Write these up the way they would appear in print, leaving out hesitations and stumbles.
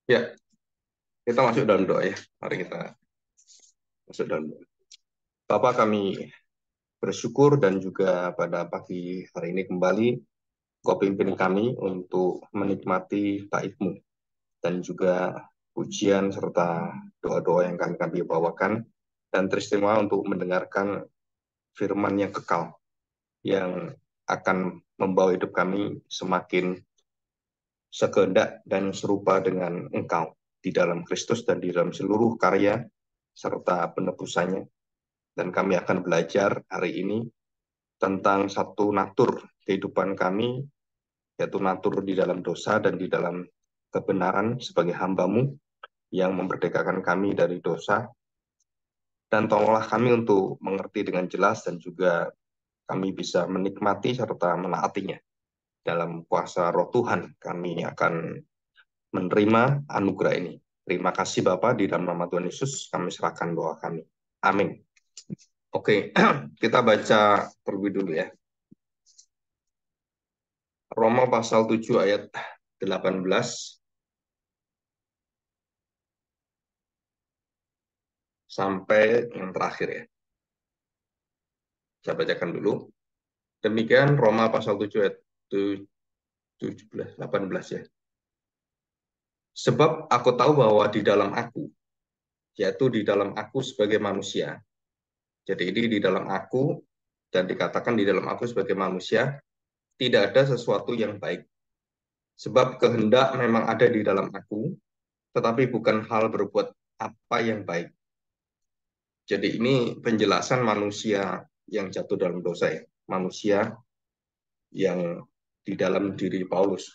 Ya, kita masuk dalam doa ya. Mari kita masuk dalam doa. Bapak, kami bersyukur dan juga pada pagi hari ini kembali Kau pimpin kami untuk menikmati taib-Mu dan juga pujian serta doa-doa yang kami bawakan dan teristimewa untuk mendengarkan firman yang kekal yang akan membawa hidup kami semakin sekehendak dan serupa dengan Engkau di dalam Kristus dan di dalam seluruh karya serta penebusannya. Dan kami akan belajar hari ini tentang satu natur kehidupan kami, yaitu natur di dalam dosa dan di dalam kebenaran sebagai hamba-Mu yang memerdekakan kami dari dosa. Dan tolonglah kami untuk mengerti dengan jelas dan juga kami bisa menikmati serta menaatinya. Dalam kuasa roh Tuhan kami akan menerima anugerah ini. Terima kasih Bapak, di dalam nama Tuhan Yesus kami serahkan doa kami. Amin. Oke, kita baca terlebih dulu ya. Roma pasal 7 ayat 18 sampai yang terakhir ya. Saya bacakan dulu. Demikian Roma pasal 7 ayat 17, 18 ya. Sebab aku tahu bahwa di dalam aku, yaitu di dalam aku sebagai manusia. Jadi ini di dalam aku dan dikatakan di dalam aku sebagai manusia, tidak ada sesuatu yang baik. Sebab kehendak memang ada di dalam aku, tetapi bukan hal berbuat apa yang baik. Jadi ini penjelasan manusia yang jatuh dalam dosa ya. Manusia yang di dalam diri Paulus.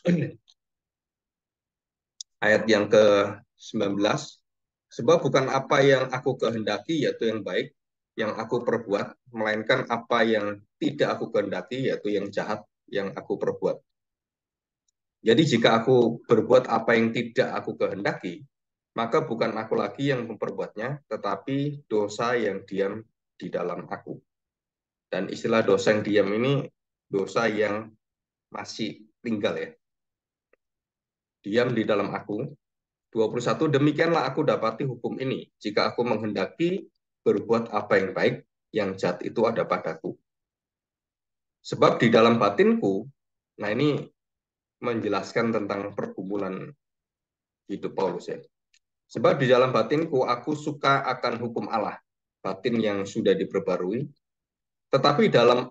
Ayat yang ke-19. Sebab bukan apa yang aku kehendaki yaitu yang baik yang aku perbuat, melainkan apa yang tidak aku kehendaki yaitu yang jahat yang aku perbuat. Jadi jika aku berbuat apa yang tidak aku kehendaki, maka bukan aku lagi yang memperbuatnya, tetapi dosa yang diam di dalam aku. Dan istilah dosa yang diam ini dosa yang masih tinggal ya. Diam di dalam aku. 21, demikianlah aku dapati hukum ini. Jika aku menghendaki berbuat apa yang baik, yang jahat itu ada padaku. Sebab di dalam batinku, nah ini menjelaskan tentang pergumulan hidup Paulus ya. Sebab di dalam batinku aku suka akan hukum Allah, batin yang sudah diperbarui, tetapi dalam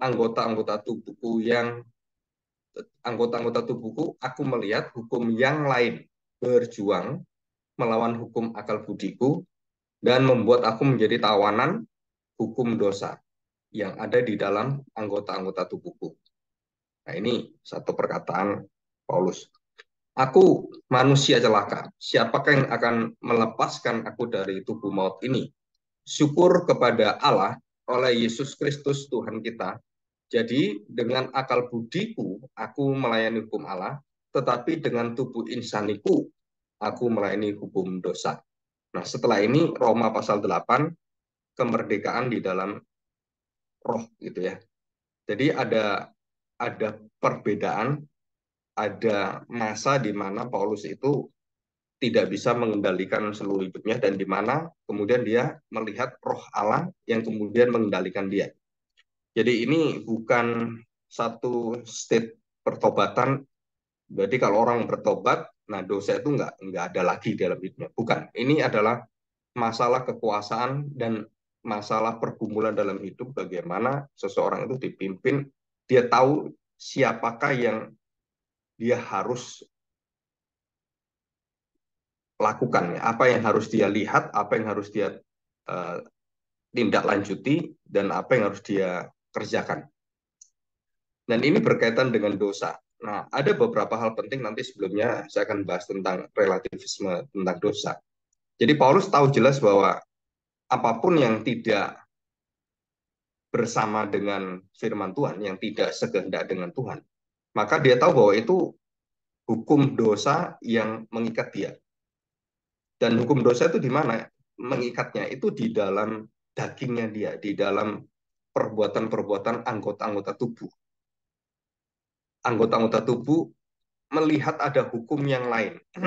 anggota-anggota tubuhku aku melihat hukum yang lain berjuang melawan hukum akal budiku dan membuat aku menjadi tawanan hukum dosa yang ada di dalam anggota-anggota tubuhku. Nah, ini satu perkataan Paulus. Aku manusia celaka. Siapakah yang akan melepaskan aku dari tubuh maut ini? Syukur kepada Allah oleh Yesus Kristus Tuhan kita. Jadi dengan akal budiku aku melayani hukum Allah, tetapi dengan tubuh insaniku aku melayani hukum dosa. Nah, setelah ini Roma pasal 8, kemerdekaan di dalam roh gitu ya. Jadi ada perbedaan, ada masa di mana Paulus itu tidak bisa mengendalikan seluruh hidupnya dan di mana kemudian dia melihat roh Allah yang kemudian mengendalikan dia. Jadi ini bukan satu state pertobatan. Berarti kalau orang bertobat, nah dosa itu nggak ada lagi dalam hidupnya. Bukan. Ini adalah masalah kekuasaan dan masalah pergumulan dalam hidup. Bagaimana seseorang itu dipimpin, dia tahu siapakah yang dia harus lakukan, apa yang harus dia lihat, apa yang harus dia uh, tindak lanjuti, dan apa yang harus dia kerjakan. Dan ini berkaitan dengan dosa. Nah, ada beberapa hal penting nanti sebelumnya saya akan bahas tentang relativisme tentang dosa. Jadi Paulus tahu jelas bahwa apapun yang tidak bersama dengan firman Tuhan, yang tidak sekehendak dengan Tuhan, maka dia tahu bahwa itu hukum dosa yang mengikat dia. Dan hukum dosa itu di mana mengikatnya? Itu di dalam dagingnya dia, di dalam perbuatan-perbuatan anggota-anggota tubuh. Anggota-anggota tubuh melihat ada hukum yang lain.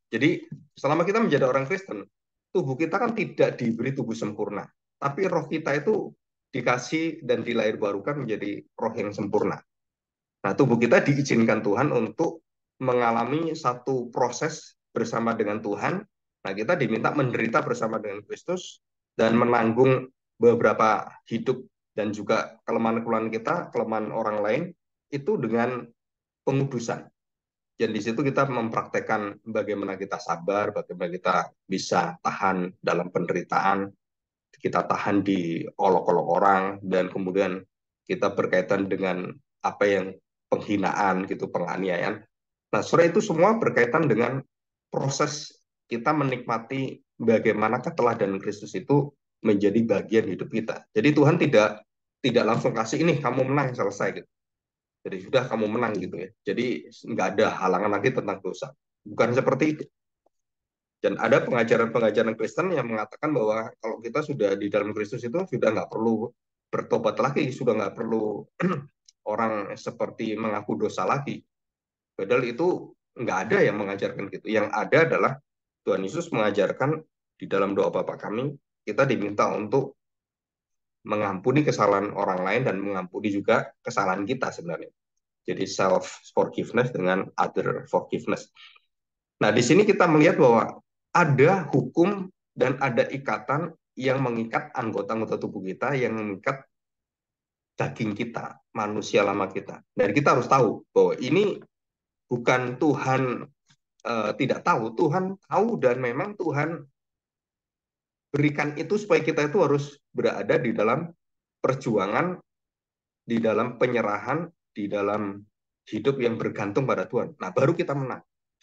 Jadi selama kita menjadi orang Kristen, tubuh kita kan tidak diberi tubuh sempurna, tapi roh kita itu dikasih dan dilahirbarukan menjadi roh yang sempurna. Nah, tubuh kita diizinkan Tuhan untuk mengalami satu proses bersama dengan Tuhan. Nah, kita diminta menderita bersama dengan Kristus dan menanggung beberapa hidup dan juga kelemahan-kelemahan kita, kelemahan orang lain, itu dengan pengudusan. Dan di situ kita mempraktekkan bagaimana kita sabar, bagaimana kita bisa tahan dalam penderitaan, kita tahan di olok-olok orang, dan kemudian kita berkaitan dengan apa yang penghinaan gitu, penganiayaan. Nah, saudara, itu semua berkaitan dengan proses kita menikmati bagaimana keteladanan Kristus itu menjadi bagian hidup kita. Jadi Tuhan tidak tidak langsung kasih ini kamu menang selesai gitu. Jadi sudah kamu menang gitu ya. Jadi nggak ada halangan lagi tentang dosa. Bukan seperti itu. Dan ada pengajaran-pengajaran Kristen yang mengatakan bahwa kalau kita sudah di dalam Kristus itu sudah nggak perlu bertobat lagi, sudah nggak perlu orang seperti mengaku dosa lagi. Padahal itu nggak ada yang mengajarkan gitu. Yang ada adalah Tuhan Yesus mengajarkan di dalam doa Bapa kami, kita diminta untuk mengampuni kesalahan orang lain dan mengampuni juga kesalahan kita sebenarnya. Jadi self forgiveness dengan other forgiveness. Nah, di sini kita melihat bahwa ada hukum dan ada ikatan yang mengikat anggota-anggota tubuh kita, yang mengikat daging kita, manusia lama kita. Dan kita harus tahu bahwa ini bukan Tuhan tidak tahu, Tuhan tahu dan memang Tuhan berikan itu supaya kita itu harus berada di dalam perjuangan, di dalam penyerahan, di dalam hidup yang bergantung pada Tuhan. Nah, baru kita menang.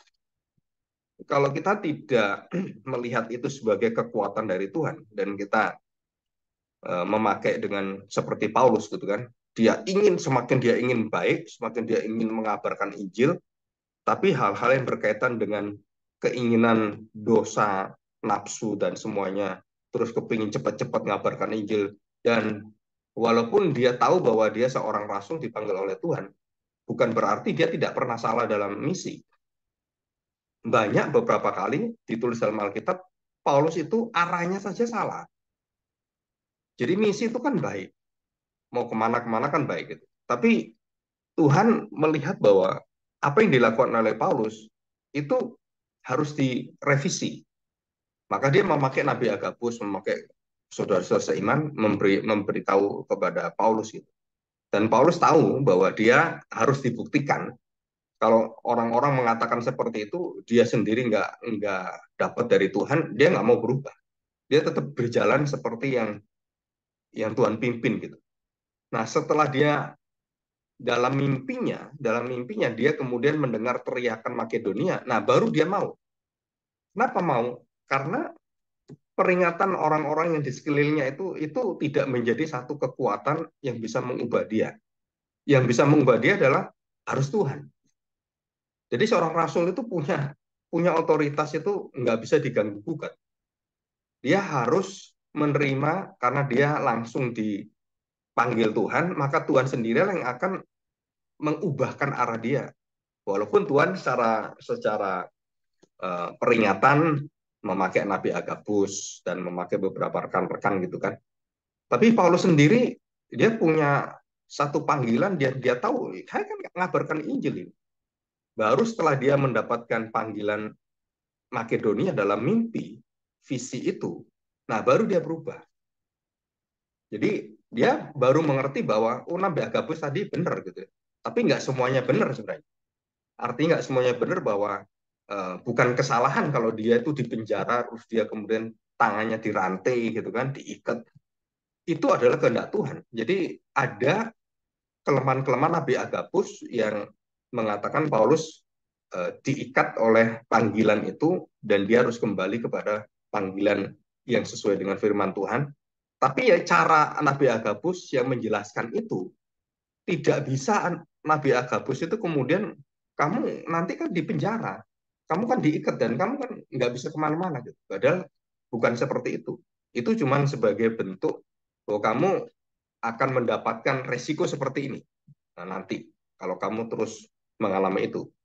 Kalau kita tidak melihat itu sebagai kekuatan dari Tuhan dan kita memakai dengan seperti Paulus gitu kan, semakin dia ingin baik, semakin dia ingin mengabarkan Injil, tapi hal-hal yang berkaitan dengan keinginan dosa, nafsu dan semuanya, terus kepingin cepat-cepat mengabarkan Injil, dan walaupun dia tahu bahwa dia seorang rasul dipanggil oleh Tuhan, bukan berarti dia tidak pernah salah dalam misi. Banyak beberapa kali ditulis dalam Alkitab, Paulus itu arahnya saja salah. Jadi misi itu kan baik, mau kemana-kemana kan baik gitu. Tapi Tuhan melihat bahwa apa yang dilakukan oleh Paulus itu harus direvisi. Maka dia memakai Nabi Agabus, memakai saudara-saudara seiman, memberitahu kepada Paulus itu. Dan Paulus tahu bahwa dia harus dibuktikan. Kalau orang-orang mengatakan seperti itu, dia sendiri nggak dapat dari Tuhan, dia nggak mau berubah. Dia tetap berjalan seperti yang Tuhan pimpin gitu. Nah, setelah dia dalam mimpinya dia kemudian mendengar teriakan Makedonia. Nah, baru dia mau. Kenapa mau? Karena peringatan orang-orang yang di sekelilingnya itu tidak menjadi satu kekuatan yang bisa mengubah dia. Yang bisa mengubah dia adalah harus Tuhan. Jadi seorang rasul itu punya otoritas itu nggak bisa diganggu gugat. Dia harus menerima karena dia langsung dipanggil Tuhan, maka Tuhan sendiri yang akan mengubahkan arah dia. Walaupun Tuhan secara peringatan memakai Nabi Agabus dan memakai beberapa rekan-rekan gitu kan. Tapi Paulus sendiri dia punya satu panggilan, dia tahu saya kan ngabarkan Injil ini. Baru setelah dia mendapatkan panggilan Makedonia dalam mimpi, visi itu, nah baru dia berubah. Jadi dia baru mengerti bahwa Nabi Agabus tadi benar gitu. Tapi nggak semuanya benar sebenarnya. Artinya nggak semuanya benar bahwa bukan kesalahan kalau dia itu dipenjara, terus dia kemudian tangannya dirantai gitu kan, diikat. Itu adalah kehendak Tuhan. Jadi ada kelemahan-kelemahan Nabi Agabus yang mengatakan Paulus diikat oleh panggilan itu dan dia harus kembali kepada panggilan yang sesuai dengan firman Tuhan. Tapi ya cara Nabi Agabus yang menjelaskan itu tidak bisa Nabi Agabus itu kemudian kamu nanti kan di penjara, kamu kan diikat dan kamu kan nggak bisa kemana-mana gitu. Padahal bukan seperti itu. Itu cuma sebagai bentuk bahwa kamu akan mendapatkan resiko seperti ini. Nah, nanti kalau kamu terus mengalami itu.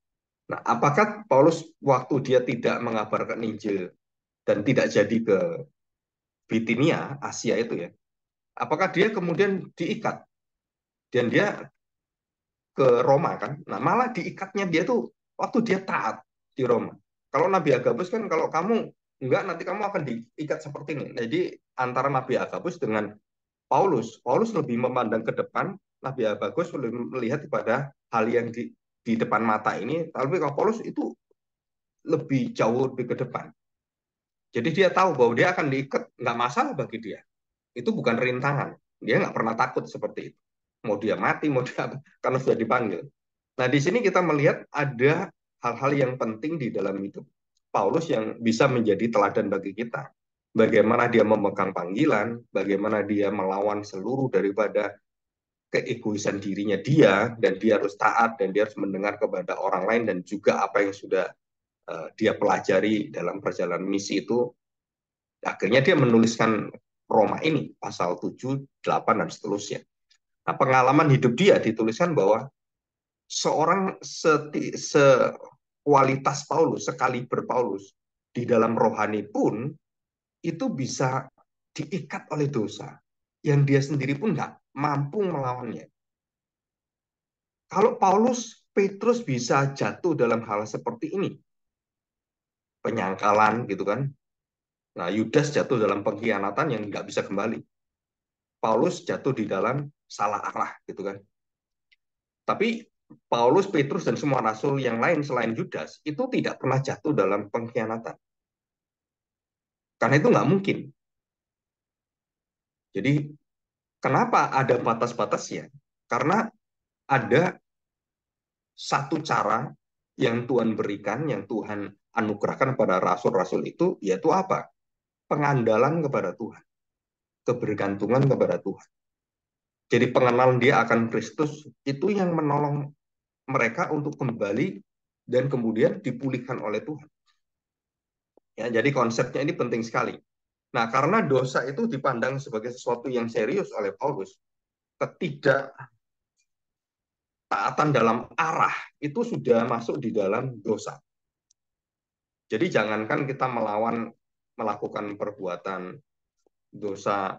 Nah, apakah Paulus waktu dia tidak mengabarkan Injil dan tidak jadi ke Bitinia, Asia itu ya, apakah dia kemudian diikat dan dia ke Roma kan? Nah, malah diikatnya dia tuh waktu dia taat di Roma. Kalau Nabi Agabus kan kalau kamu enggak nanti kamu akan diikat seperti ini. Jadi antara Nabi Agabus dengan Paulus, Paulus lebih memandang ke depan, Nabi Agabus lebih melihat kepada hal yang di depan mata ini, tapi kalau Paulus itu lebih jauh lebih ke depan. Jadi dia tahu bahwa dia akan diikat, nggak masalah bagi dia. Itu bukan rintangan. Dia nggak pernah takut seperti itu. Mau dia mati, mau dia apa, karena sudah dipanggil. Nah, di sini kita melihat ada hal-hal yang penting di dalam hidup Paulus yang bisa menjadi teladan bagi kita. Bagaimana dia memegang panggilan, bagaimana dia melawan seluruh daripada keegoisan dirinya dia, dan dia harus taat, dan dia harus mendengar kepada orang lain, dan juga apa yang sudah dia pelajari dalam perjalanan misi itu. Akhirnya dia menuliskan Roma ini, pasal 7, 8, dan seterusnya. Nah, pengalaman hidup dia dituliskan bahwa seorang sekualitas Paulus, sekaliber Paulus, di dalam rohani pun itu bisa diikat oleh dosa yang dia sendiri pun nggak mampu melawannya. Kalau Paulus, Petrus bisa jatuh dalam hal seperti ini, penyangkalan gitu kan. Nah, Yudas jatuh dalam pengkhianatan yang nggak bisa kembali. Paulus jatuh di dalam salah arah gitu kan. Tapi Paulus, Petrus, dan semua rasul yang lain selain Yudas itu tidak pernah jatuh dalam pengkhianatan. Karena itu nggak mungkin. Jadi kenapa ada batas-batasnya? Karena ada satu cara yang Tuhan berikan, yang Tuhan anugerahkan pada rasul-rasul itu, yaitu apa? Pengandalan kepada Tuhan, kebergantungan kepada Tuhan. Jadi pengenalan dia akan Kristus itu yang menolong mereka untuk kembali dan kemudian dipulihkan oleh Tuhan. Ya, jadi konsepnya ini penting sekali. Nah, karena dosa itu dipandang sebagai sesuatu yang serius oleh Paulus, ketidaktaatan dalam arah itu sudah masuk di dalam dosa. Jadi jangankan kita melakukan perbuatan dosa,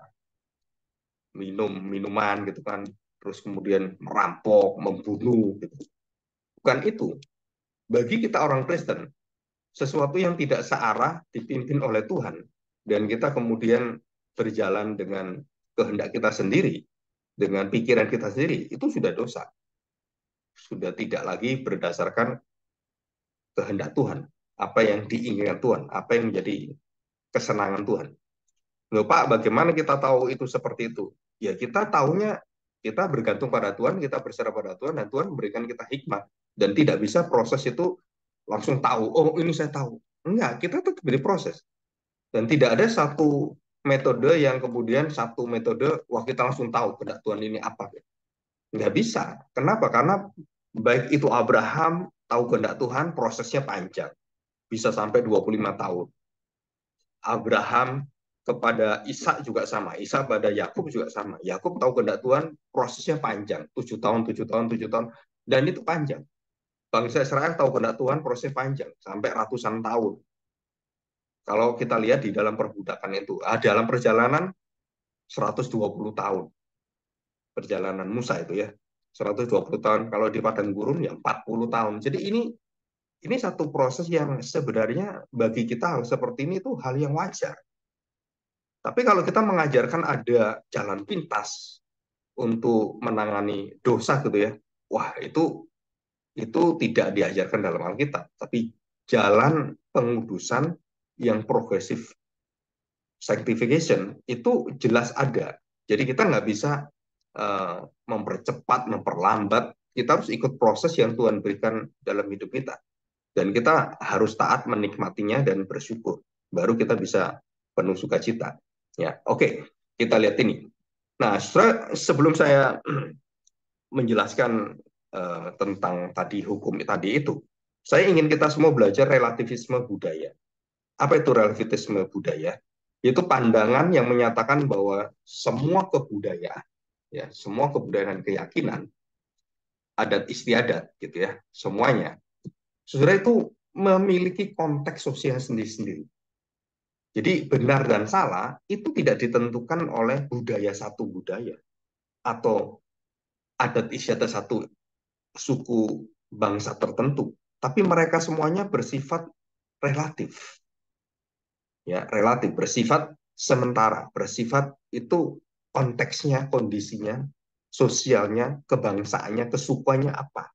minuman gitu kan, terus kemudian merampok, membunuh gitu. Bukan itu. Bagi kita orang Kristen, sesuatu yang tidak searah dipimpin oleh Tuhan dan kita kemudian berjalan dengan kehendak kita sendiri, dengan pikiran kita sendiri, itu sudah dosa. Sudah tidak lagi berdasarkan kehendak Tuhan, apa yang diinginkan Tuhan, apa yang menjadi kesenangan Tuhan. Loh Pak, bagaimana kita tahu itu seperti itu? Ya kita tahunya, kita bergantung pada Tuhan, kita berserah pada Tuhan, dan Tuhan memberikan kita hikmat. Dan tidak bisa proses itu langsung tahu, oh ini saya tahu. Enggak, kita tetap berproses. Dan tidak ada satu metode yang kemudian satu metode, wah kita langsung tahu kehendak Tuhan ini apa. Nggak bisa. Kenapa? Karena baik itu Abraham tahu kehendak Tuhan, prosesnya panjang. Bisa sampai 25 tahun. Abraham kepada Ishak juga sama. Ishak pada Yakub juga sama. Yakub tahu kehendak Tuhan, prosesnya panjang. 7 tahun, 7 tahun, 7 tahun. Dan itu panjang. Bangsa Israel tahu kehendak Tuhan, prosesnya panjang. Sampai ratusan tahun. Kalau kita lihat di dalam perbudakan itu, dalam perjalanan 120 tahun. Perjalanan Musa itu ya. 120 tahun. Kalau di padang gurun ya 40 tahun. Jadi ini satu proses yang sebenarnya bagi kita hal seperti ini itu hal yang wajar. Tapi kalau kita mengajarkan ada jalan pintas untuk menangani dosa gitu ya, wah itu tidak diajarkan dalam Alkitab. Tapi jalan pengudusan yang progresif sanctification itu jelas ada. Jadi kita nggak bisa mempercepat, memperlambat. Kita harus ikut proses yang Tuhan berikan dalam hidup kita. Dan kita harus taat menikmatinya dan bersyukur. Baru kita bisa penuh sukacita. Ya, oke. Kita lihat ini. Nah, sebelum saya menjelaskan tentang tadi hukum tadi itu, saya ingin kita semua belajar relativisme budaya. Apa itu relativisme budaya? Itu pandangan yang menyatakan bahwa semua kebudayaan, ya, semua kebudayaan dan keyakinan, adat istiadat, gitu ya, semuanya Saudara, itu memiliki konteks sosial sendiri-sendiri. Jadi benar dan salah itu tidak ditentukan oleh budaya satu budaya atau adat istiadat satu suku bangsa tertentu, tapi mereka semuanya bersifat relatif, ya relatif, bersifat sementara, bersifat itu konteksnya, kondisinya, sosialnya, kebangsaannya, kesukuannya apa.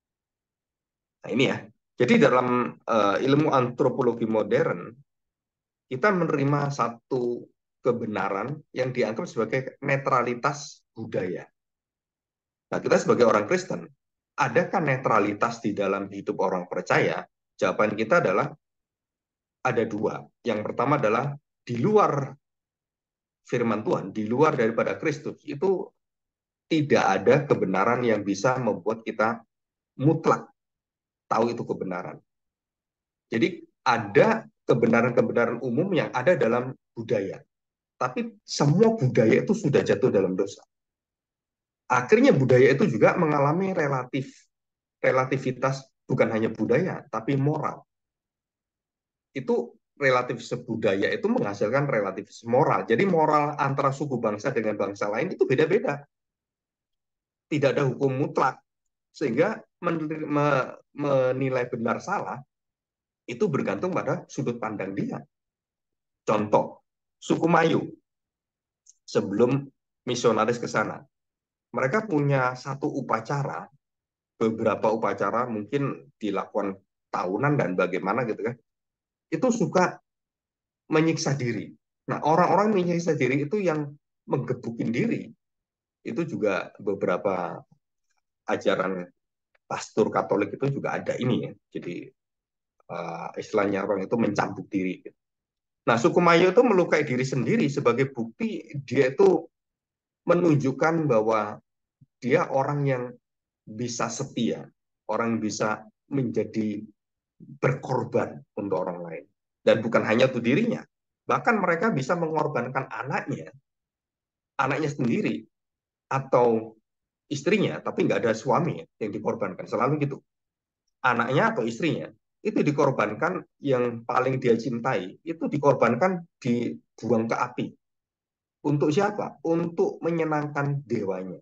Nah ini ya. Jadi dalam ilmu antropologi modern kita menerima satu kebenaran yang dianggap sebagai netralitas budaya. Nah, kita sebagai orang Kristen, adakah netralitas di dalam hidup orang percaya? Jawaban kita adalah ada dua. Yang pertama adalah di luar firman Tuhan, di luar daripada Kristus, itu tidak ada kebenaran yang bisa membuat kita mutlak tahu itu kebenaran. Jadi ada kebenaran-kebenaran umum yang ada dalam budaya. Tapi semua budaya itu sudah jatuh dalam dosa. Akhirnya budaya itu juga mengalami relativitas, bukan hanya budaya, tapi moral. Itu relatif budaya itu menghasilkan relatif moral. Jadi moral antara suku bangsa dengan bangsa lain itu beda-beda. Tidak ada hukum mutlak. Sehingga menilai benar salah itu bergantung pada sudut pandang dia. Contoh, suku Mayu sebelum misionaris ke sana, mereka punya satu upacara, beberapa upacara mungkin dilakukan tahunan dan bagaimana gitu kan. Itu suka menyiksa diri. Nah, orang-orang menyiksa diri itu yang menggebukin diri. Itu juga beberapa ajaran pastor Katolik itu juga ada ini ya. Jadi istilahnya orang itu mencambuk diri. Nah, suku Mayo itu melukai diri sendiri sebagai bukti dia itu menunjukkan bahwa dia orang yang bisa setia, orang yang bisa menjadi berkorban untuk orang lain. Dan bukan hanya untuk dirinya, bahkan mereka bisa mengorbankan anaknya sendiri, atau istrinya, tapi nggak ada suami yang dikorbankan. Selalu gitu. Anaknya atau istrinya, itu dikorbankan, yang paling dia cintai, itu dikorbankan, dibuang ke api. Untuk siapa? Untuk menyenangkan dewanya.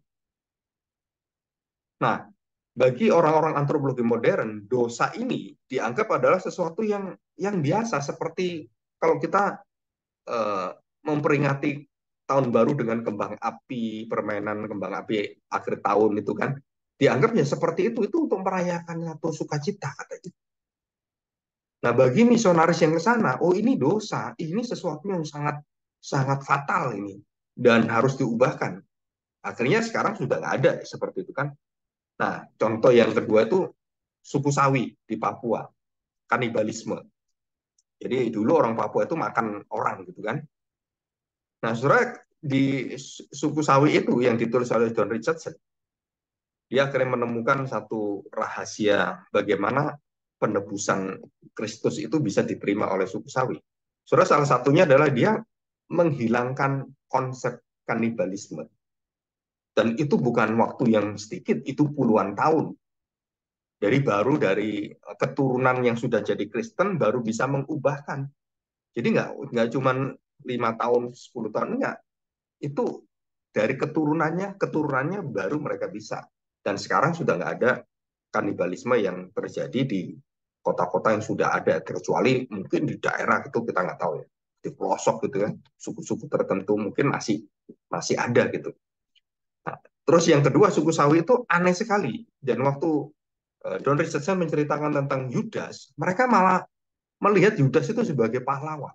Nah, bagi orang-orang antropologi modern, dosa ini dianggap adalah sesuatu yang biasa, seperti kalau kita eh, memperingati tahun baru dengan kembang api, permainan kembang api akhir tahun itu kan, dianggapnya seperti itu untuk merayakan atau sukacita katanya. Nah, bagi misionaris yang ke sana, oh ini dosa, ini sesuatu yang sangat sangat fatal ini dan harus diubahkan. Akhirnya sekarang sudah nggak ada seperti itu kan. Nah, contoh yang kedua itu suku Sawi di Papua, kanibalisme. Jadi dulu orang Papua itu makan orang gitu kan. Nah, saudara, di suku Sawi itu yang ditulis oleh John Richardson, dia akhirnya menemukan satu rahasia bagaimana penebusan Kristus itu bisa diterima oleh suku Sawi. Saudara, salah satunya adalah dia menghilangkan konsep kanibalisme. Dan itu bukan waktu yang sedikit, itu puluhan tahun. Jadi baru dari keturunan yang sudah jadi Kristen baru bisa mengubahkan. Jadi nggak cuma 5 tahun, 10 tahun, enggak. Itu dari keturunannya baru mereka bisa. Dan sekarang sudah nggak ada kanibalisme yang terjadi di kota-kota yang sudah ada, kecuali mungkin di daerah itu kita nggak tahu ya, di pelosok gitu kan, suku-suku tertentu mungkin masih masih ada gitu. Nah, terus yang kedua, suku Sawi itu aneh sekali. Dan waktu Don Richardson menceritakan tentang Yudas, mereka malah melihat Yudas itu sebagai pahlawan.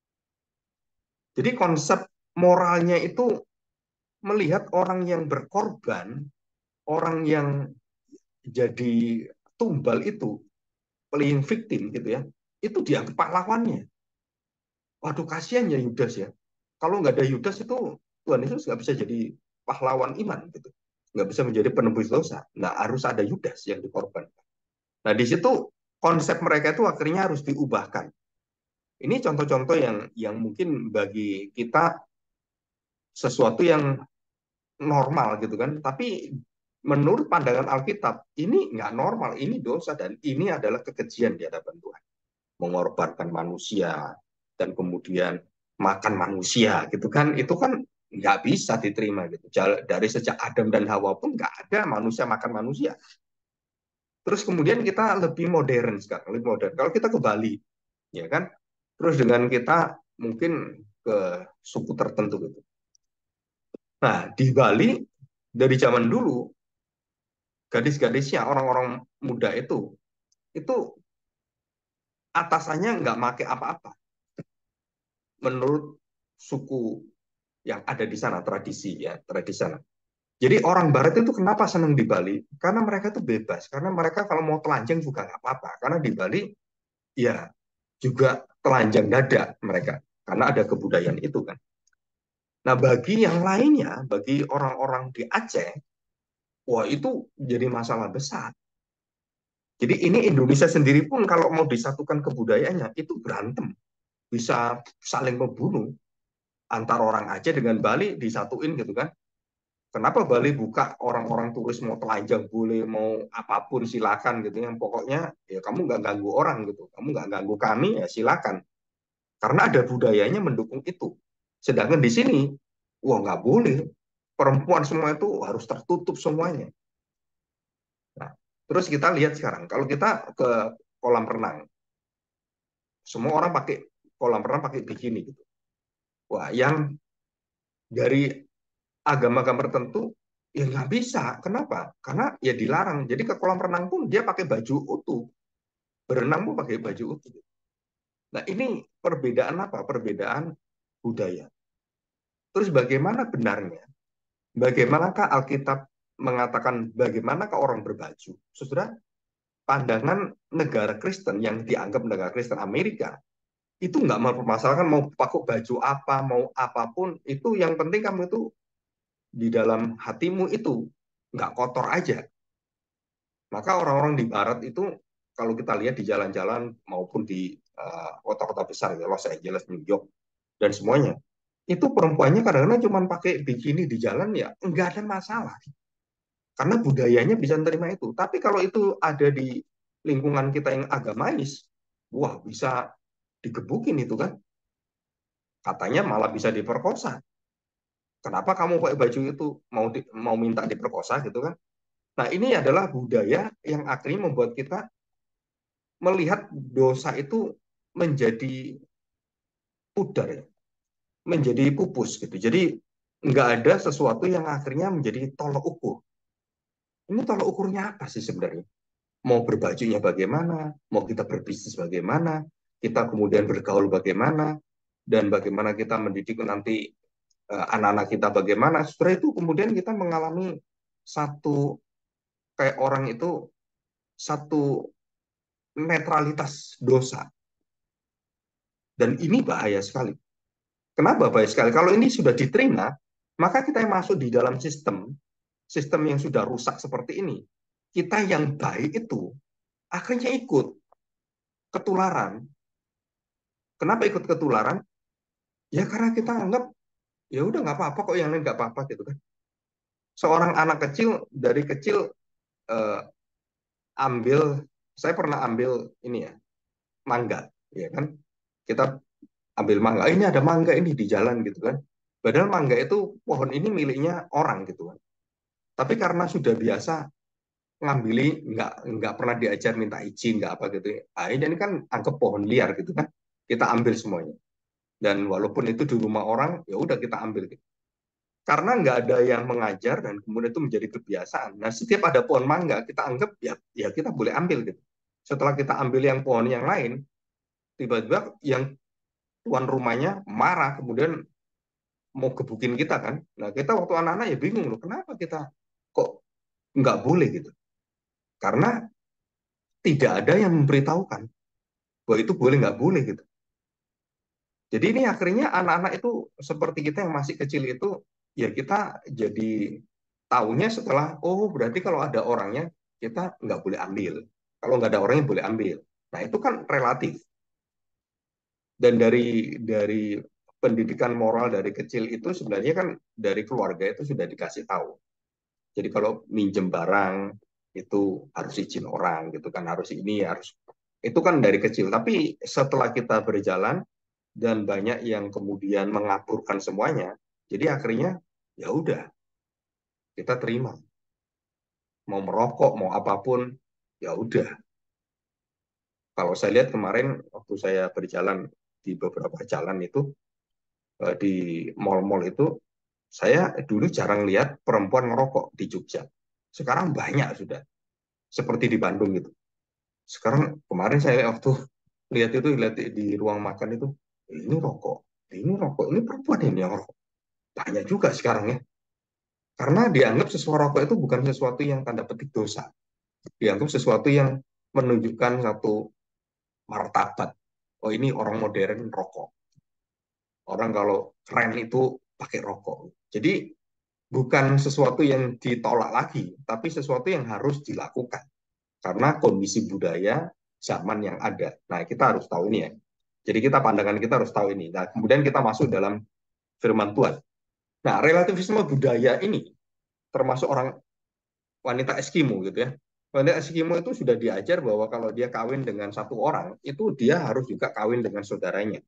Jadi konsep moralnya itu melihat orang yang berkorban, orang yang jadi tumbal itu, playing victim gitu ya, itu dianggap pahlawannya. Waduh, kasihan ya Yudas ya. Kalau nggak ada Yudas itu Tuhan Yesus nggak bisa jadi pahlawan iman gitu. Nggak bisa menjadi penebus dosa. Nah, harus ada Yudas yang dikorbankan. Nah, di situ konsep mereka itu akhirnya harus diubahkan. Ini contoh-contoh yang mungkin bagi kita sesuatu yang normal gitu kan. Tapi menurut pandangan Alkitab, ini nggak normal, ini dosa, dan ini adalah kekejian di hadapan Tuhan. Mengorbankan manusia, dan kemudian makan manusia, gitu kan, itu kan nggak bisa diterima. Gitu. Dari sejak Adam dan Hawa pun nggak ada manusia makan manusia. Terus kemudian kita lebih modern sekarang, lebih modern. Kalau kita ke Bali, ya kan, terus dengan kita mungkin ke suku tertentu gitu. Nah, di Bali dari zaman dulu gadis-gadisnya orang-orang muda itu atasannya nggak make apa-apa menurut suku yang ada di sana, tradisi ya, tradisi sana. Jadi orang Barat itu kenapa senang di Bali? Karena mereka itu bebas, karena mereka kalau mau telanjang juga nggak apa-apa, karena di Bali ya juga telanjang dada mereka, karena ada kebudayaan itu kan. Nah bagi yang lainnya, bagi orang-orang di Aceh, wah itu jadi masalah besar. Jadi ini Indonesia sendiri pun kalau mau disatukan kebudayaannya itu berantem, bisa saling membunuh antar orang Aceh dengan Bali disatuin gitu kan. Kenapa Bali buka orang-orang turis mau telanjang boleh, mau apapun silakan gitu yang pokoknya ya kamu nggak ganggu orang gitu, kamu nggak ganggu kami ya silakan. Karena ada budayanya mendukung itu. Sedangkan di sini, wah nggak boleh, perempuan semua itu harus tertutup semuanya. Nah, terus kita lihat sekarang, kalau kita ke kolam renang, semua orang pakai kolam renang pakai bikini gitu. Wah, yang dari agama-agama tertentu ya nggak bisa. Kenapa? Karena ya dilarang. Jadi ke kolam renang pun dia pakai baju utuh, berenang pun pakai baju utuh. Nah ini perbedaan apa? Perbedaan budaya. Terus bagaimana benarnya? Bagaimanakah Alkitab mengatakan bagaimanakah orang berbaju? Saudara, pandangan negara Kristen yang dianggap negara Kristen Amerika itu nggak mempermasalahkan mau pakai baju apa, mau apapun, itu yang penting kamu itu di dalam hatimu itu nggak kotor aja. Maka orang-orang di Barat itu kalau kita lihat di jalan-jalan maupun di kota-kota besar ya Los Angeles, New York dan semuanya, itu perempuannya kadang-kadang cuma pakai bikini di jalan ya nggak ada masalah karena budayanya bisa menerima itu. Tapi kalau itu ada di lingkungan kita yang agamais, wah bisa digebukin itu kan. Katanya malah bisa diperkosa. Kenapa kamu pakai baju itu mau minta diperkosa gitu kan? Nah, ini adalah budaya yang akhirnya membuat kita melihat dosa itu menjadi pudar ya, menjadi pupus gitu. Jadi nggak ada sesuatu yang akhirnya menjadi tolok ukur. Ini tolok ukurnya apa sih sebenarnya? Mau berbajunya bagaimana, mau kita berbisnis bagaimana, kita kemudian bergaul bagaimana, dan bagaimana kita mendidik nanti anak-anak kita bagaimana. Setelah itu kemudian kita mengalami satu kayak orang itu satu netralitas dosa. Dan ini bahaya sekali. Kenapa bahaya sekali? Kalau ini sudah diterima, maka kita yang masuk di dalam sistem yang sudah rusak seperti ini, kita yang baik itu akhirnya ikut ketularan. Kenapa ikut ketularan? Ya karena kita anggap ya udah nggak apa-apa kok yang lain nggak apa-apa gitu kan. Seorang anak kecil dari kecil eh, ambil, saya pernah ambil ini ya mangga, ya kan. Kita ambil mangga, ini ada mangga ini di jalan gitu kan. Padahal mangga itu pohon ini miliknya orang gitu kan. Tapi karena sudah biasa ngambili, nggak pernah diajar minta izin nggak apa gitu. Ah, ini kan anggap pohon liar gitu kan. Kita ambil semuanya. Dan walaupun itu di rumah orang, ya udah kita ambil gitu. Karena nggak ada yang mengajar dan kemudian itu menjadi kebiasaan. Nah, setiap ada pohon mangga, kita anggap ya, ya kita boleh ambil gitu. Setelah kita ambil yang pohon yang lain, tiba-tiba yang tuan rumahnya marah, kemudian mau gebukin kita kan. Nah, kita waktu anak-anak ya bingung loh, kenapa kita kok nggak boleh gitu. Karena tidak ada yang memberitahukan bahwa itu boleh nggak boleh gitu. Jadi ini akhirnya anak-anak itu seperti kita yang masih kecil itu, ya kita jadi tahunya setelah, oh berarti kalau ada orangnya kita nggak boleh ambil. Kalau nggak ada orangnya boleh ambil. Nah itu kan relatif. Dan dari pendidikan moral dari kecil itu sebenarnya kan dari keluarga itu sudah dikasih tahu. Jadi kalau minjem barang itu harus izin orang gitu kan, harus ini harus itu kan dari kecil. Tapi setelah kita berjalan dan banyak yang kemudian mengaturkan semuanya, jadi akhirnya ya udah kita terima. Mau merokok, mau apapun, ya udah. Kalau saya lihat kemarin waktu saya berjalan di beberapa jalan itu di mal-mal itu, saya dulu jarang lihat perempuan ngerokok di Jogja. Sekarang banyak sudah, seperti di Bandung gitu. Sekarang kemarin saya waktu lihat di ruang makan itu, ini rokok, ini perempuan ini yang rokok. Banyak juga sekarang ya. Karena dianggap sesuatu rokok itu bukan sesuatu yang tanda petik dosa. Dianggap sesuatu yang menunjukkan satu martabat. Oh ini orang modern rokok. Orang kalau keren itu pakai rokok. Jadi bukan sesuatu yang ditolak lagi, tapi sesuatu yang harus dilakukan. Karena kondisi budaya zaman yang ada. Nah, kita harus tahu ini ya. Jadi kita pandangan kita harus tahu ini. Nah, kemudian kita masuk dalam firman Tuhan. Nah, relativisme budaya ini termasuk orang wanita Eskimo gitu ya. Wanita Eskimo itu sudah diajar bahwa kalau dia kawin dengan satu orang, itu dia harus juga kawin dengan saudaranya.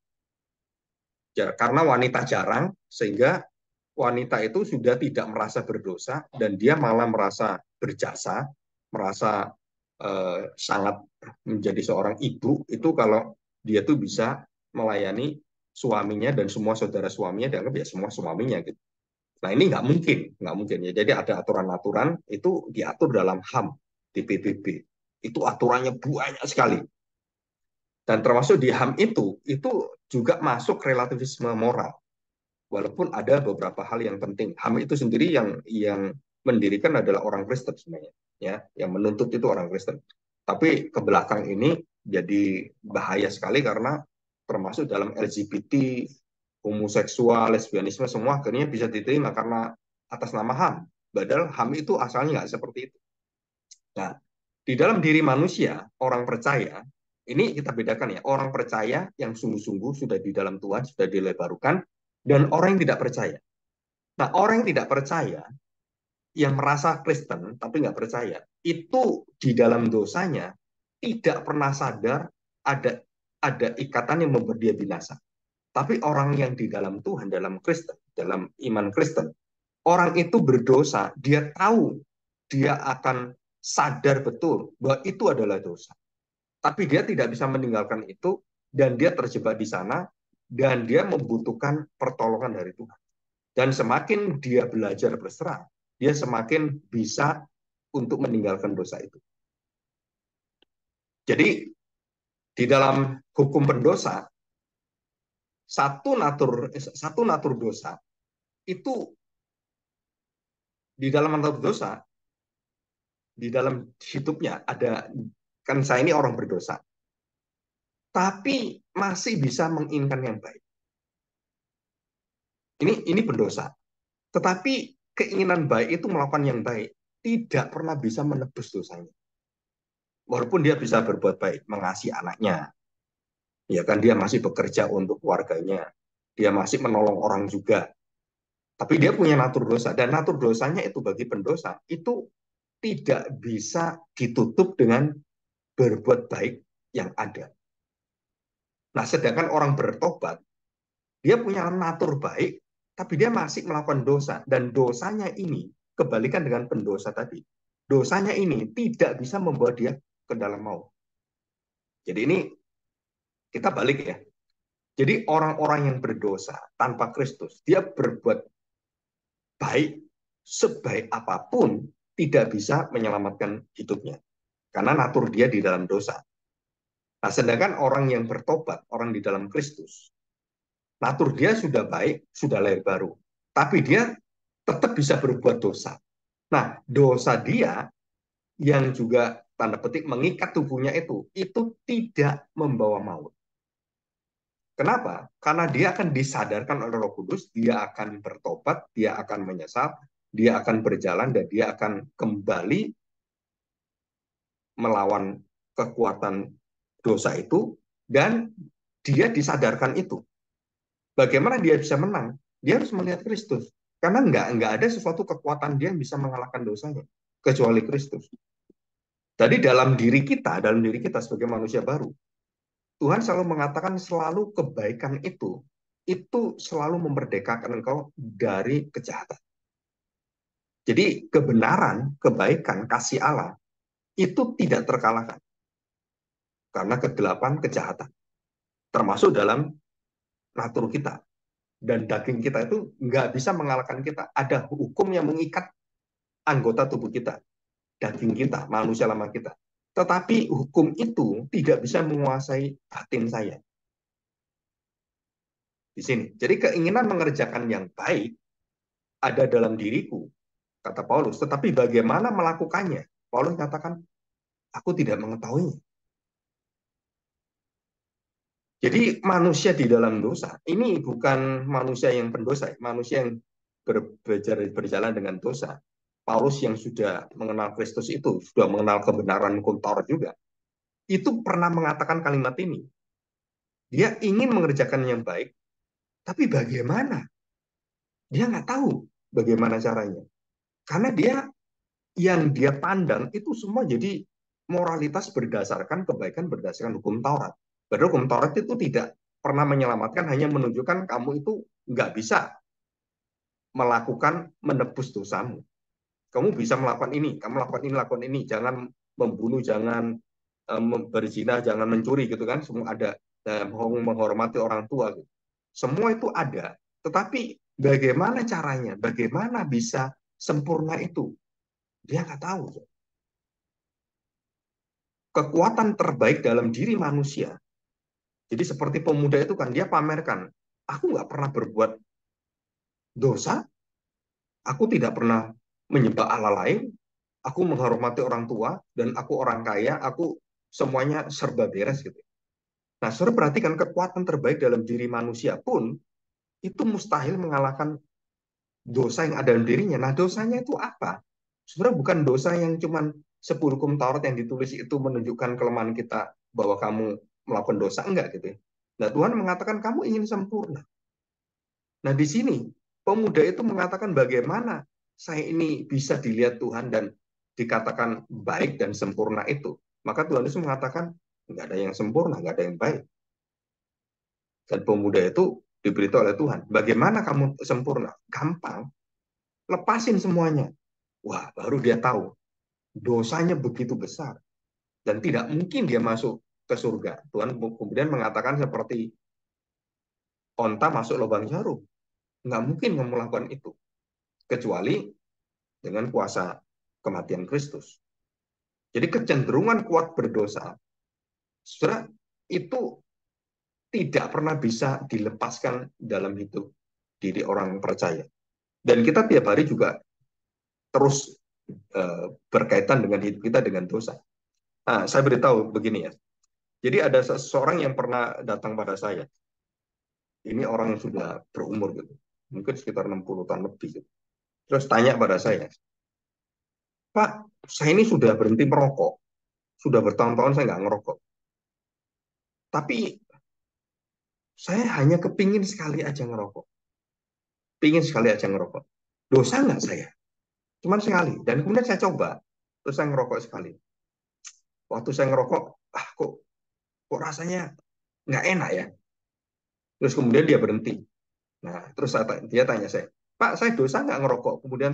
Karena wanita jarang, sehingga wanita itu sudah tidak merasa berdosa dan dia malah merasa berjasa, merasa sangat menjadi seorang ibu itu kalau dia tuh bisa melayani suaminya dan semua saudara suaminya dianggap ya semua suaminya gitu. Nah ini nggak mungkin ya. Jadi ada aturan-aturan itu diatur dalam HAM di PBB. Itu aturannya banyak sekali. Dan termasuk di HAM itu juga masuk relativisme moral. Walaupun ada beberapa hal yang penting. HAM itu sendiri yang mendirikan adalah orang Kristen sebenarnya, ya, yang menuntut itu orang Kristen. Tapi ke belakang ini jadi bahaya sekali karena termasuk dalam LGBT, homoseksual, lesbianisme semua akhirnya bisa diterima karena atas nama HAM. Padahal HAM itu asalnya nggak seperti itu. Nah, di dalam diri manusia, orang percaya, ini kita bedakan ya, orang percaya yang sungguh-sungguh sudah di dalam Tuhan, sudah dilebarukan, dan orang yang tidak percaya. Nah, orang yang tidak percaya, yang merasa Kristen tapi nggak percaya, itu di dalam dosanya tidak pernah sadar ada ikatan yang membuat dia binasa. Tapi orang yang di dalam Tuhan, dalam Kristen, dalam iman Kristen, orang itu berdosa, dia tahu dia akan sadar betul bahwa itu adalah dosa. Tapi dia tidak bisa meninggalkan itu dan dia terjebak di sana dan dia membutuhkan pertolongan dari Tuhan. Dan semakin dia belajar berserah, dia semakin bisa untuk meninggalkan dosa itu. Jadi di dalam hukum pendosa, satu natur dosa itu di dalam natur dosa di dalam hidupnya ada kan saya ini orang berdosa, tapi masih bisa menginginkan yang baik. Ini pendosa. Tetapi keinginan baik itu melakukan yang baik tidak pernah bisa menebus dosanya. Walaupun dia bisa berbuat baik, mengasihi anaknya, ya kan dia masih bekerja untuk keluarganya, dia masih menolong orang juga. Tapi dia punya natur dosa dan natur dosanya itu bagi pendosa itu tidak bisa ditutup dengan berbuat baik yang ada. Nah, sedangkan orang bertobat, dia punya natur baik, tapi dia masih melakukan dosa. Dan dosanya ini, kebalikan dengan pendosa tadi, dosanya ini tidak bisa membawa dia ke dalam maut. Jadi ini kita balik ya. Jadi orang-orang yang berdosa tanpa Kristus, dia berbuat baik sebaik apapun, tidak bisa menyelamatkan hidupnya. Karena natur dia di dalam dosa. Nah, sedangkan orang yang bertobat, orang di dalam Kristus, natur dia sudah baik, sudah lahir baru. Tapi dia tetap bisa berbuat dosa. Nah, dosa dia yang juga tanda petik mengikat tubuhnya itu tidak membawa maut. Kenapa? Karena dia akan disadarkan oleh Roh Kudus, dia akan bertobat, dia akan menyesal, dia akan berjalan, dan dia akan kembali melawan kekuatan dosa itu, dan dia disadarkan itu. Bagaimana dia bisa menang? Dia harus melihat Kristus. Karena nggak ada sesuatu kekuatan dia yang bisa mengalahkan dosanya, kecuali Kristus. Jadi dalam diri kita sebagai manusia baru, Tuhan selalu mengatakan selalu kebaikan itu selalu memerdekakan engkau dari kejahatan. Jadi kebenaran, kebaikan, kasih Allah itu tidak terkalahkan karena kegelapan, kejahatan, termasuk dalam natur kita. Dan daging kita itu nggak bisa mengalahkan kita. Ada hukum yang mengikat anggota tubuh kita, daging kita, manusia lama kita. Tetapi hukum itu tidak bisa menguasai batin saya di sini. Jadi keinginan mengerjakan yang baik ada dalam diriku, kata Paulus. Tetapi bagaimana melakukannya? Paulus katakan, aku tidak mengetahuinya. Jadi manusia di dalam dosa, ini bukan manusia yang pendosa, manusia yang berjalan dengan dosa. Paulus yang sudah mengenal Kristus itu, sudah mengenal kebenaran hukum Taurat juga, itu pernah mengatakan kalimat ini. Dia ingin mengerjakan yang baik, tapi bagaimana? Dia nggak tahu bagaimana caranya. Karena dia pandang itu semua jadi moralitas berdasarkan kebaikan berdasarkan hukum Taurat. Padahal hukum Taurat itu tidak pernah menyelamatkan, hanya menunjukkan kamu itu nggak bisa menebus dosamu. Kamu bisa melakukan ini, kamu lakukan ini, jangan membunuh, jangan berzina, jangan mencuri gitu kan, semua ada. Menghormati orang tua gitu. Semua itu ada, tetapi bagaimana caranya, bagaimana bisa sempurna itu, dia nggak tahu. Kekuatan terbaik dalam diri manusia. Jadi seperti pemuda itu kan, dia pamerkan, aku nggak pernah berbuat dosa, aku tidak pernah menyembah Allah lain, aku menghormati orang tua, dan aku orang kaya, aku semuanya serba beres gitu. Nah, saudara perhatikan kekuatan terbaik dalam diri manusia pun itu mustahil mengalahkan dosa yang ada dalam dirinya. Nah, dosanya itu apa? Sebenarnya bukan dosa yang cuman 10 hukum Taurat yang ditulis itu menunjukkan kelemahan kita bahwa kamu melakukan dosa, enggak gitu ya. Nah, Tuhan mengatakan kamu ingin sempurna. Nah, di sini pemuda itu mengatakan bagaimana saya ini bisa dilihat Tuhan dan dikatakan baik dan sempurna itu. Maka Tuhan Yesus mengatakan nggak ada yang sempurna, nggak ada yang baik. Dan pemuda itu diberitahu oleh Tuhan, bagaimana kamu sempurna? Gampang, lepasin semuanya. Wah, baru dia tahu dosanya begitu besar dan tidak mungkin dia masuk ke surga. Tuhan kemudian mengatakan seperti onta masuk lubang jarum. Nggak mungkin kamu melakukan itu kecuali dengan kuasa kematian Kristus. Jadi kecenderungan kuat berdosa, saudara, itu tidak pernah bisa dilepaskan dalam hidup diri orang percaya. Dan kita tiap hari juga terus berkaitan dengan hidup kita dengan dosa. Nah, saya beritahu begini ya. Jadi ada seseorang yang pernah datang pada saya. Ini orang yang sudah berumur gitu. Mungkin sekitar 60 tahun lebih gitu. Terus tanya pada saya, Pak, saya ini sudah berhenti merokok. Sudah bertahun-tahun saya nggak ngerokok. Tapi saya hanya kepingin sekali aja ngerokok. Pingin sekali aja ngerokok. Dosa nggak saya? Cuman sekali. Dan kemudian saya coba. Terus saya ngerokok sekali. Waktu saya ngerokok, kok rasanya nggak enak ya. Terus kemudian dia berhenti. Nah, terus dia tanya saya, Pak, saya dosa nggak ngerokok? Kemudian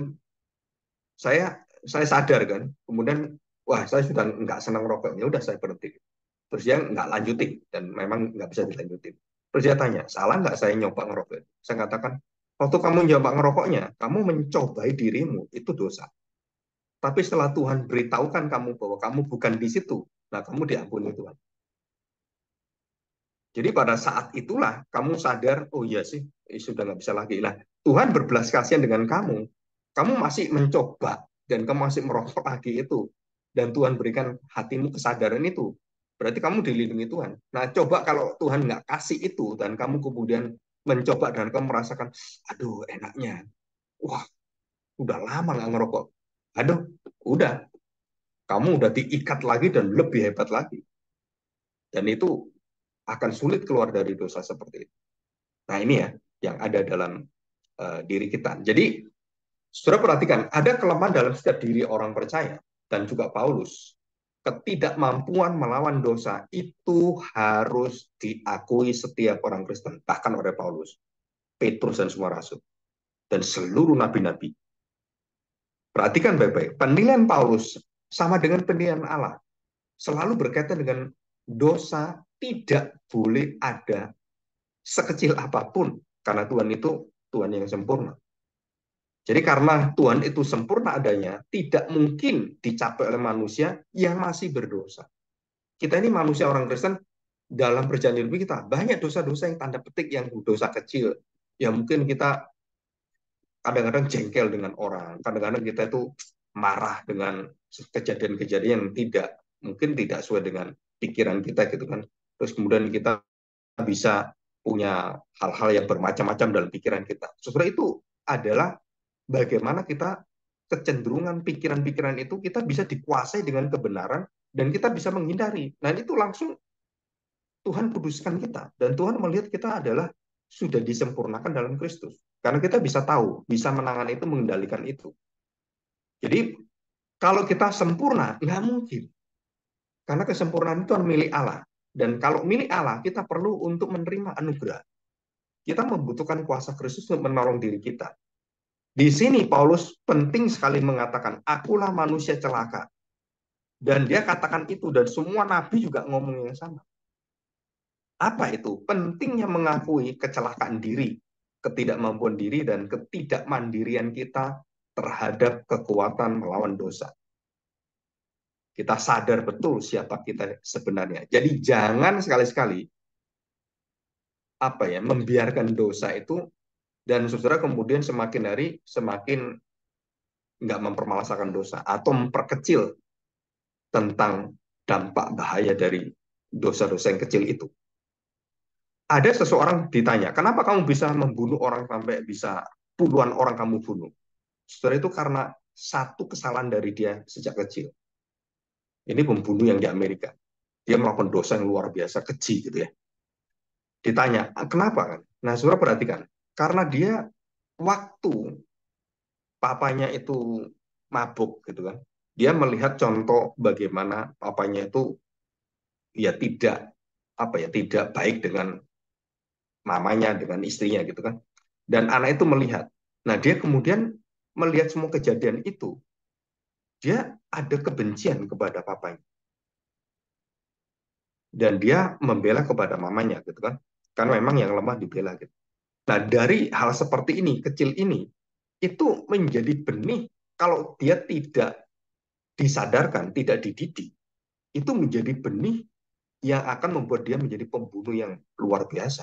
saya sadar kan. Kemudian, wah, saya sudah nggak senang ngerokok. Ya udah saya berhenti. Terus dia nggak lanjutin dan memang nggak bisa dilanjutin. Terus dia tanya, salah nggak saya nyoba ngerokok? Saya katakan, waktu kamu nyoba ngerokoknya, kamu mencobai dirimu, itu dosa. Tapi setelah Tuhan beritahukan kamu bahwa kamu bukan di situ, nah kamu diampuni Tuhan. Jadi pada saat itulah kamu sadar, oh iya sih, sudah nggak bisa lagi. Nah, Tuhan berbelas kasihan dengan kamu. Kamu masih mencoba dan kamu masih merokok lagi itu. Dan Tuhan berikan hatimu kesadaran itu. Berarti kamu dilindungi Tuhan. Nah, coba kalau Tuhan nggak kasih itu dan kamu kemudian mencoba dan kamu merasakan, aduh enaknya. Wah, udah lama nggak ngerokok. Aduh, udah. Kamu udah diikat lagi dan lebih hebat lagi. Dan itu akan sulit keluar dari dosa seperti itu. Nah ini ya, yang ada dalam diri kita. Jadi, saudara perhatikan, ada kelemahan dalam setiap diri orang percaya, dan juga Paulus. Ketidakmampuan melawan dosa itu harus diakui setiap orang Kristen, bahkan oleh Paulus, Petrus, dan semua rasul, dan seluruh nabi-nabi. Perhatikan baik-baik, penilaian Paulus sama dengan penilaian Allah, selalu berkaitan dengan dosa tidak boleh ada sekecil apapun, karena Tuhan itu Tuhan yang sempurna. Jadi karena Tuhan itu sempurna adanya, tidak mungkin dicapai oleh manusia yang masih berdosa. Kita ini manusia orang Kristen, dalam perjalanan hidup kita, banyak dosa-dosa yang tanda petik, yang dosa kecil. Ya mungkin kita kadang-kadang jengkel dengan orang, kadang-kadang kita itu marah dengan kejadian-kejadian yang mungkin tidak sesuai dengan pikiran kita gitu kan. Terus kemudian kita bisa punya hal-hal yang bermacam-macam dalam pikiran kita. Sebenarnya itu adalah bagaimana kita kecenderungan pikiran-pikiran itu kita bisa dikuasai dengan kebenaran dan kita bisa menghindari. Nah, itu langsung Tuhan kuduskan kita dan Tuhan melihat kita adalah sudah disempurnakan dalam Kristus. Karena kita bisa tahu, bisa menangani itu, mengendalikan itu. Jadi kalau kita sempurna, nggak mungkin. Karena kesempurnaan itu milik Allah. Dan kalau milik Allah, kita perlu untuk menerima anugerah. Kita membutuhkan kuasa Kristus untuk menolong diri kita. Di sini Paulus penting sekali mengatakan, akulah manusia celaka. Dan dia katakan itu, dan semua nabi juga ngomong yang sama. Apa itu? Pentingnya mengakui kecelakaan diri, ketidakmampuan diri, dan ketidakmandirian kita terhadap kekuatan melawan dosa. Kita sadar betul siapa kita sebenarnya. Jadi jangan sekali-sekali membiarkan dosa itu, dan saudara kemudian semakin hari semakin nggak mempermasalahkan dosa atau memperkecil tentang dampak bahaya dari dosa-dosa yang kecil itu. Ada seseorang ditanya, kenapa kamu bisa membunuh orang sampai bisa puluhan orang kamu bunuh? Saudara, itu karena satu kesalahan dari dia sejak kecil. Ini pembunuh yang di Amerika. Dia melakukan dosa yang luar biasa, keji gitu ya. Ditanya, kenapa kan? Nah, saudara perhatikan. Karena dia waktu papanya itu mabuk gitu kan. Dia melihat contoh bagaimana papanya itu ya tidak baik dengan mamanya, dengan istrinya gitu kan. Dan anak itu melihat. Nah, dia kemudian melihat semua kejadian itu. Dia ada kebencian kepada papanya. Dan dia membela kepada mamanya gitu kan. Karena memang yang lemah dibela gitu. Nah, dari hal seperti ini, kecil ini, itu menjadi benih kalau dia tidak disadarkan, tidak dididik, itu menjadi benih yang akan membuat dia menjadi pembunuh yang luar biasa.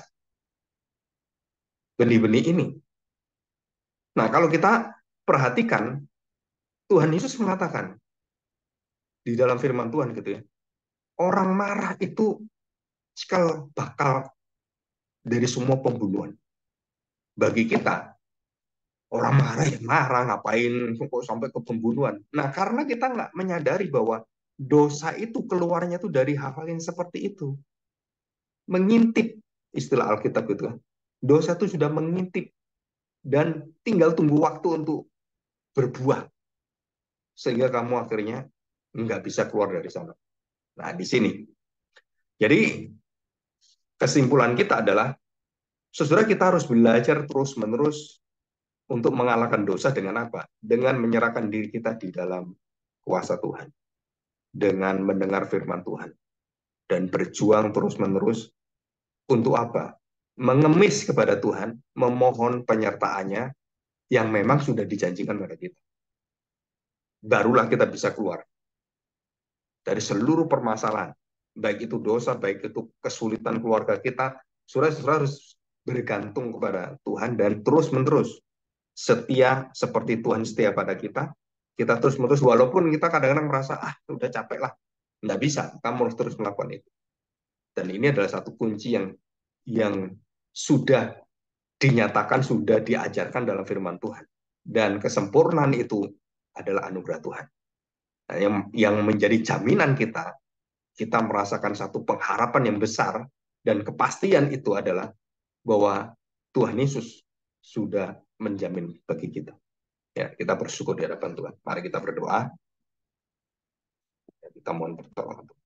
Benih-benih ini. Nah, kalau kita perhatikan, Tuhan Yesus mengatakan di dalam firman Tuhan gitu ya, orang marah itu cikal bakal dari semua pembunuhan. Bagi kita, orang marah ya marah, ngapain kok sampai ke pembunuhan. Nah, karena kita nggak menyadari bahwa dosa itu keluarnya tuh dari hal-hal yang seperti itu. Mengintip, istilah Alkitab gitu kan. Dosa itu sudah mengintip dan tinggal tunggu waktu untuk berbuah. Sehingga kamu akhirnya nggak bisa keluar dari sana. Nah, di sini. Jadi, kesimpulan kita adalah, saudara, kita harus belajar terus-menerus untuk mengalahkan dosa dengan apa? Dengan menyerahkan diri kita di dalam kuasa Tuhan. Dengan mendengar firman Tuhan. Dan berjuang terus-menerus untuk apa? Mengemis kepada Tuhan, memohon penyertaannya yang memang sudah dijanjikan pada kita. Barulah kita bisa keluar dari seluruh permasalahan. Baik itu dosa, baik itu kesulitan keluarga kita, saudara harus bergantung kepada Tuhan dan terus-menerus setia seperti Tuhan setia pada kita. Kita terus-menerus, walaupun kita kadang-kadang merasa, udah capek lah. Nggak bisa, kamu harus terus melakukan itu. Dan ini adalah satu kunci yang sudah dinyatakan, sudah diajarkan dalam firman Tuhan. Dan kesempurnaan itu adalah anugerah Tuhan. Nah, yang menjadi jaminan kita merasakan satu pengharapan yang besar, dan kepastian itu adalah bahwa Tuhan Yesus sudah menjamin bagi kita. Ya, kita bersyukur di hadapan Tuhan. Mari kita berdoa, kita mohon pertolongan.